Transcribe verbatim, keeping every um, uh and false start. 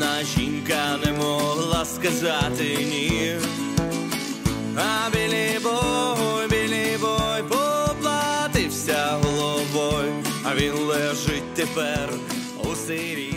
жодна жінка не могла сказати ні. А білий бой, білий бой поплатився головою, а він лежить тепер у сирі.